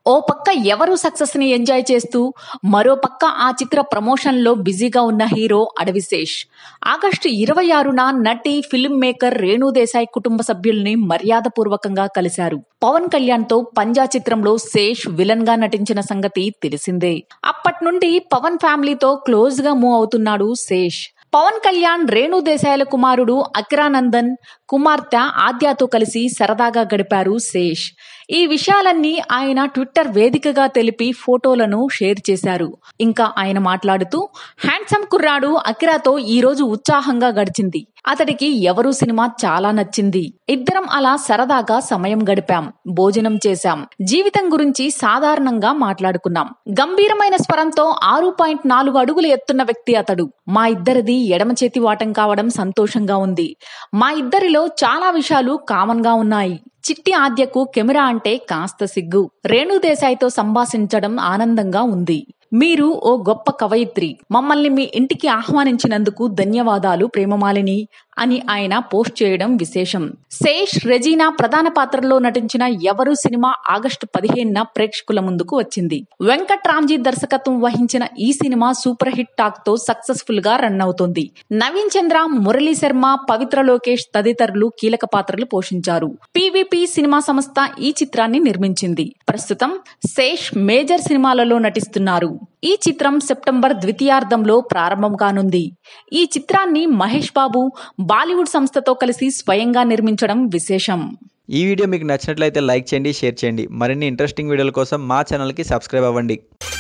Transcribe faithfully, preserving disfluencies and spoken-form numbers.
ఓ పక్క ఎవరు సక్సెస్ ని ఎంజాయ్ చేస్తూ మరో పక్క ఆ చిత్ర ప్రమోషన్ లో బిజీగా ఉన్న హీరో అడవిశేష్ ఆగస్టు ఇరవై ఆరున నటి ఫిల్మ్ మేకర్ రేణు దేశాయ్ కుటుంబ సభ్యుల్ని మర్యాదపూర్వకంగా కలిశారు. పవన్ కళ్యాణ్ తో పంజా చిత్రంలో శేష్ విలన్ గా నటించిన సంగతి తెలిసిందే. అప్పటి నుండి పవన్ ఫ్యామిలీతో క్లోజ్ గా మూవ్ అవుతున్నాడు శేష్. పవన్ కళ్యాణ్ రేణు దేశాయ్ల కుమారుడు అకిరానందన్, కుమార్తె ఆద్యతో కలిసి సరదాగా గడిపారు శేష్. ఈ విషయాలన్నీ ఆయన ట్విట్టర్ వేదికగా తెలిపి ఫోటోలను షేర్ చేశారు. ఇంకా ఆయన మాట్లాడుతూ, హ్యాండ్సమ్ కుర్రాడు అకిరాతో ఈ రోజు ఉత్సాహంగా గడిచింది. అతడికి ఎవరు సినిమా చాలా నచ్చింది. ఇద్దరం అలా సరదాగా సమయం గడిపాం, భోజనం చేశాం, జీవితం గురించి సాధారణంగా మాట్లాడుకున్నాం. గంభీరమైన స్వరంతో ఆరు పాయింట్ నాలుగు అడుగులు ఎత్తున్న వ్యక్తి అతడు. మా ఇద్దరిది ఎడమ చేతి వాటం కావడం సంతోషంగా ఉంది. మా ఇద్దరిలో చాలా విషయాలు కామన్ గా ఉన్నాయి. చిట్టి ఆద్యకు కెమెరా అంటే కాస్త సిగ్గు. రేణు దేశాయ్తో సంభాషించడం ఆనందంగా ఉంది. మీరు ఓ గొప్ప కవయిత్రి. మమ్మల్ని మీ ఇంటికి ఆహ్వానించినందుకు ధన్యవాదాలు ప్రేమమాలిని అని ఆయన పోస్ట్ చేయడం విశేషం. శేష్, రెజీనా ప్రధాన పాత్రలో నటించిన ఎవరు సినిమా ఆగస్టు పదిహేనున ప్రేక్షకుల ముందుకు వచ్చింది. వెంకట్ రామ్జీ దర్శకత్వం వహించిన ఈ సినిమా సూపర్ హిట్ టాక్ తో సక్సెస్ఫుల్ గా రన్ అవుతోంది. నవీన్ చంద్ర, మురళీ శర్మ, పవిత్ర లోకేష్ తదితరులు కీలక పాత్రలు పోషించారు. పీవీపీ సినిమా సంస్థ ఈ చిత్రాన్ని నిర్మించింది. ప్రస్తుతం శేష్ మేజర్ సినిమాలలో నటిస్తున్నారు. ఈ చిత్రం సెప్టెంబర్ ద్వితీయార్ధంలో ప్రారంభం కానుంది. ఈ చిత్రాన్ని మహేష్ బాబు బాలీవుడ్ సంస్థతో కలిసి స్వయంగా నిర్మించడం విశేషం. ఈ వీడియో మీకు నచ్చినట్లయితే లైక్ చేయండి, షేర్ చేయండి. మరిన్ని ఇంట్రెస్టింగ్ వీడియోల కోసం మా ఛానల్కి సబ్స్క్రైబ్ అవ్వండి.